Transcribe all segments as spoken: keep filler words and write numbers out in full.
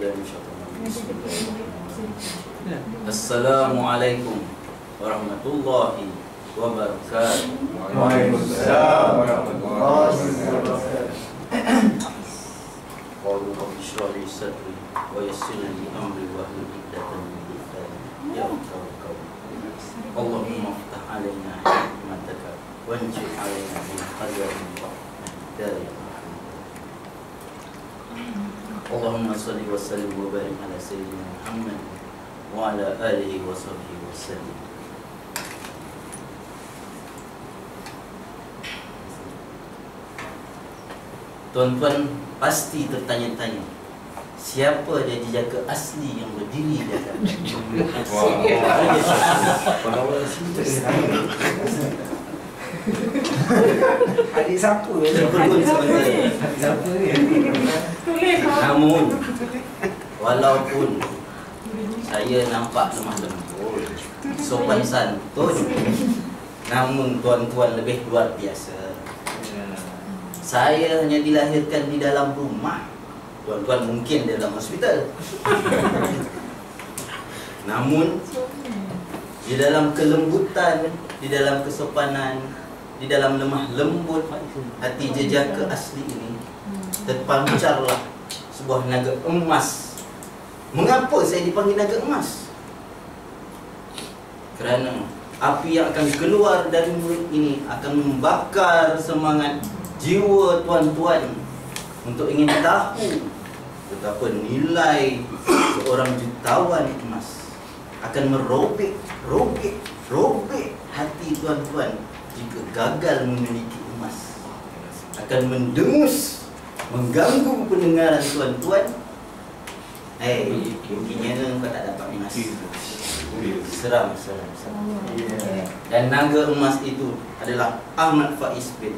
Assalamualaikum warahmatullahi wabarakatuh. Waalaikumsalam warahmatullahi wabarakatuh. Qul rabbi shrah li sadri wa yassir li amri wahlul 'uqdatam min lisani yafqahu qawli. Allahumma iftah 'alaina hikmataka wanzil 'alaina min khairin dari Allahumma salli wa sallim wa barik ala sayyidina Muhammad wa ala alihi wa sahbihi wa sallim. Tuan-tuan pasti tertanya-tanya, siapa dia jejaka asli yang berdiri di atas? Adik siapa ya? Siapa ya? Namun walaupun saya nampak lemah lembut, sopan santun, namun tuan-tuan lebih luar biasa. Saya hanya dilahirkan di dalam rumah, tuan-tuan mungkin di dalam hospital. Namun di dalam kelembutan, di dalam kesopanan, di dalam lemah lembut hati jejaka asli ini terpancarlah sebuah naga emas. Mengapa saya dipanggil naga emas? Kerana api yang akan keluar dari mulut ini akan membakar semangat jiwa tuan-tuan untuk ingin tahu betapa nilai seorang jutawan emas. Akan merobek, robek, robek hati tuan-tuan jika gagal memiliki emas. Akan mendengus, mengganggu pendengaran tuan-tuan. Eh, mungkinnya kau tak dapat emas. Seram, seram, seram. Dan naga emas itu adalah Ahmad Faiz bin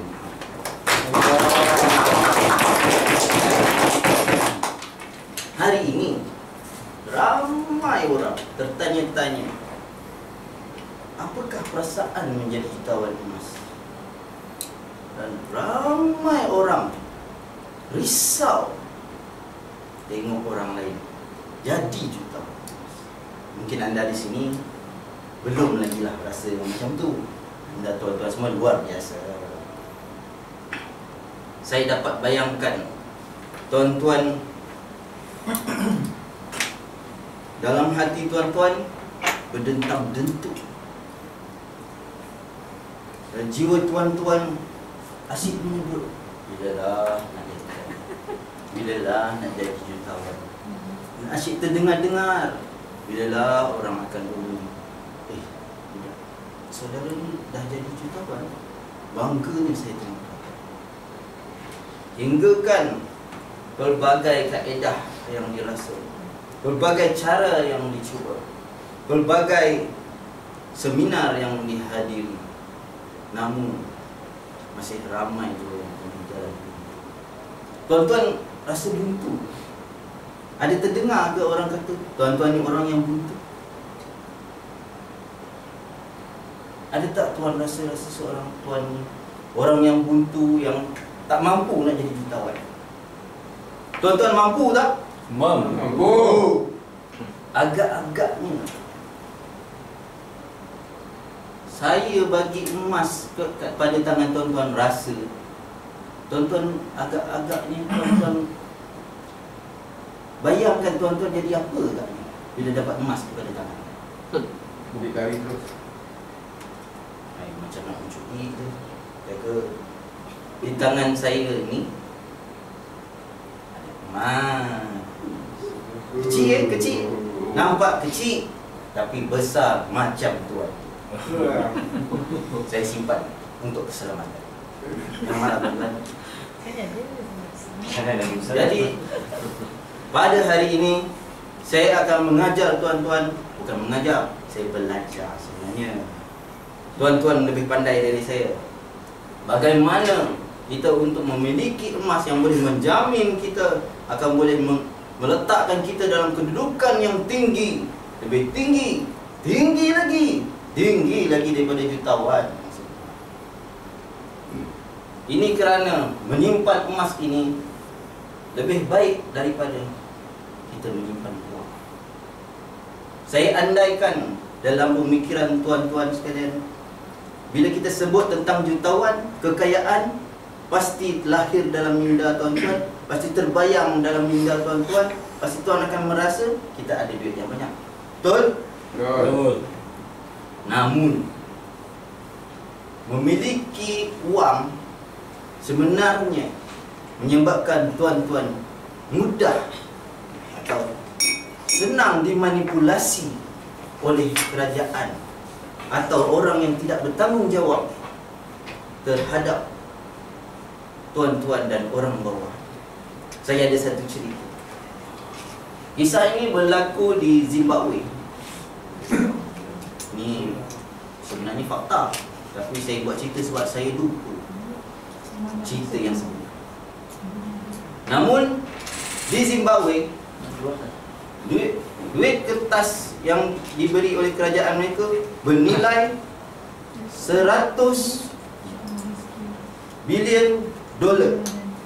Hari ini ramai orang tertanya-tanya, apakah perasaan menjadi jutawan emas? Dan ramai orang risau tengok orang lain jadi jutawan emas. Mungkin anda di sini belum lagi lah rasa macam tu. Anda tuan-tuan semua luar biasa. Saya dapat bayangkan tuan-tuan dalam hati tuan-tuan berdentang-dentuk, dan jiwa tuan-tuan asyik menyebut, bilalah nak jadi, bilalah nak jadi jutawan. Dan asyik terdengar-dengar, bilalah orang akan berumur, eh, tidak, saudara ni dah jadi jutawan. Bangganya saya tengok. Hingga kan pelbagai kaedah yang dirasa, pelbagai cara yang dicuba, pelbagai seminar yang dihadiri, namun masih ramai juga yang berjalan. Tuan-tuan rasa buntu. Ada terdengar ke orang kata tuan-tuan ni orang yang buntu? Ada tak tuan rasa-rasa seorang tuan ni orang yang buntu, yang tak mampu nak jadi jutawan? Tuan-tuan mampu tak? Mampu. Agak-agaknya saya bagi emas pada tangan tuan-tuan, rasa tuan-tuan agak-agaknya tuan-tuan bayangkan tuan-tuan jadi apa tak bila dapat emas pada tangan? Budi kari terus. Ay, macam nak mencuri tu. Jaga di tangan saya ni ada emas. Kecil eh? Kecil. Nampak kecil tapi besar macam tuan. Saya simpan untuk keselamatan. Yang mana tuan-tuan? Jadi pada hari ini saya akan mengajar tuan-tuan. Bukan mengajar, saya belajar sebenarnya. Tuan-tuan lebih pandai dari saya. Bagaimana kita untuk memiliki emas yang boleh menjamin kita akan boleh meletakkan kita dalam kedudukan yang tinggi, lebih tinggi, tinggi lagi, tinggi lagi daripada jutawan. Ini kerana menyimpan emas ini lebih baik daripada kita menyimpan uang. Saya andaikan dalam pemikiran tuan-tuan sekalian, bila kita sebut tentang jutawan, kekayaan, pasti lahir dalam minda tuan-tuan, pasti terbayang dalam minda tuan-tuan, pasti tuan akan merasa kita ada duit yang banyak. Betul? Betul. Namun memiliki uang sebenarnya menyebabkan tuan-tuan mudah atau senang dimanipulasi oleh kerajaan atau orang yang tidak bertanggung jawab terhadap tuan-tuan dan orang bawah. Saya ada satu cerita. Kisah ini berlaku di Zimbabwe. Ini sebenarnya fakta, tapi saya buat cerita sebab saya lupa cerita yang sebenar. Namun di Zimbabwe, duit duit kertas yang diberi oleh kerajaan mereka bernilai seratus bilion dolar.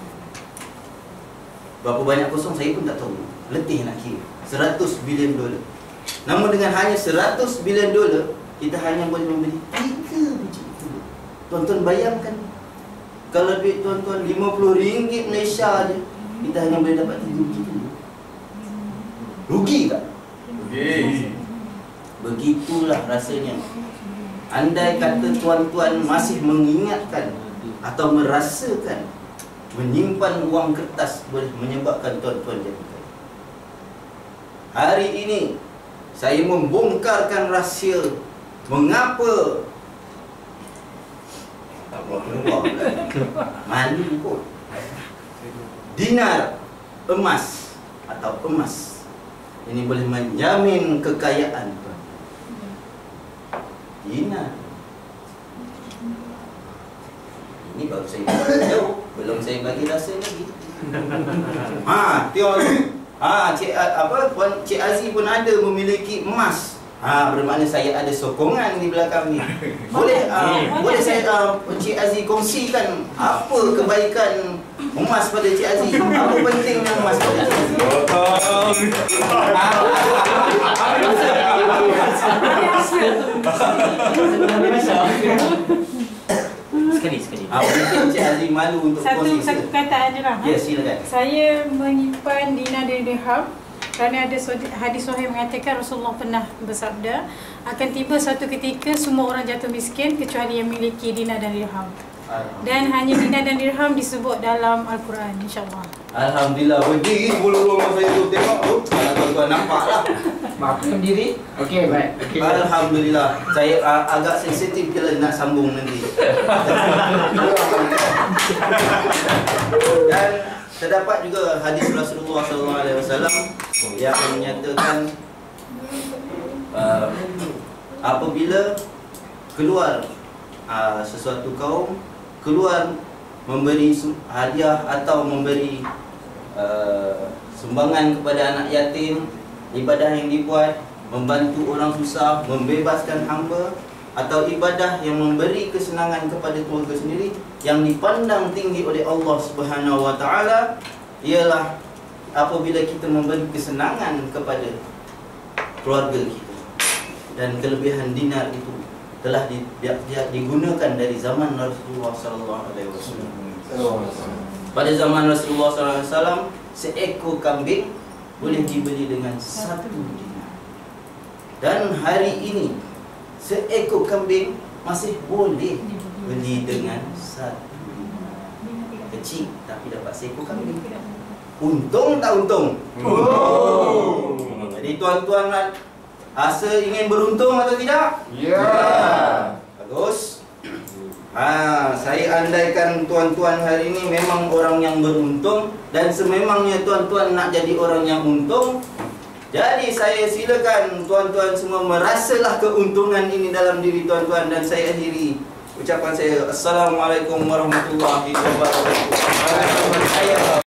Berapa banyak kosong saya pun tak tahu. Letih nak kira. seratus bilion dolar. Namun dengan hanya seratus bilion dolar, kita hanya boleh membeli tiga biji telur. Tuan-tuan bayangkan, kalau duit tuan-tuan lima puluh ringgit Malaysia je, kita hanya boleh dapat tiga biji telur. Rugi tak? Rugi. Begitulah rasanya. Andai kata tuan-tuan masih mengingatkan atau merasakan menyimpan uang kertas boleh menyebabkan tuan-tuan jadi kaya. Hari ini saya membongkarkan rahsia mengapa tak boleh keluar malu pun dinar emas atau emas ini boleh menjamin kekayaan tuan. Dinar ini baru saya tahu, belum saya bagi rasa lagi. Ha, tengok tu. Ha, Cik apa puan Cik Aziz pun ada memiliki emas. Ha, bermakna saya ada sokongan di belakang ni. Boleh uh, boleh saya uh, Cik Aziz kongsikan apa kebaikan emas pada Cik Aziz? Apa pentingnya emas pada Cik Aziz? Sekali, sekali. Ah, mungkin Cik Aziz malu untuk Satu kongsi. satu perkataan je lah. Ya, silakan. Saya menyimpan dinar dan dirham kerana ada hadis sahih mengatakan Rasulullah pernah bersabda, akan tiba suatu ketika semua orang jatuh miskin kecuali yang memiliki dinar dan dirham. Dan hanya dinar dan dirham disebut dalam Al-Quran, insya-Allah. Alhamdulillah, berdiri sepuluh rumah saya tu tengok tu. Kalau tuan-tuan nampak lah. Maafkan diri. Okey, baik. Okay. Alhamdulillah. Saya uh, agak sensitif je lah nak sambung nanti. Dan terdapat juga hadis Rasulullah sallallahu alaihi wasallam yang menyatakan uh, apabila keluar uh, sesuatu kaum keluar memberi hadiah atau memberi uh, sumbangan kepada anak yatim, ibadah yang dibuat membantu orang susah, membebaskan hamba, atau ibadah yang memberi kesenangan kepada keluarga sendiri yang dipandang tinggi oleh Allah Subhanahu wa taala ialah apabila kita memberi kesenangan kepada keluarga kita. Dan kelebihan dinar itu telah di, dia, dia digunakan dari zaman Rasulullah sallallahu alaihi wasallam. Pada zaman Rasulullah sallallahu alaihi wasallam, seekor kambing boleh dibeli dengan satu dinar. Dan hari ini seekor kambing masih boleh beli dengan satu dinar. Kecil tapi dapat seekor kambing. Untung tak untung? Oh. Jadi tuan-tuan rasa ingin beruntung atau tidak? Ya. Bagus. Ha, saya andaikan tuan-tuan hari ini memang orang yang beruntung dan sememangnya tuan-tuan nak jadi orang yang untung. Jadi saya silakan tuan-tuan semua merasalah keuntungan ini dalam diri tuan-tuan dan saya akhiri ucapan saya. Assalamualaikum warahmatullahi wabarakatuh. Saya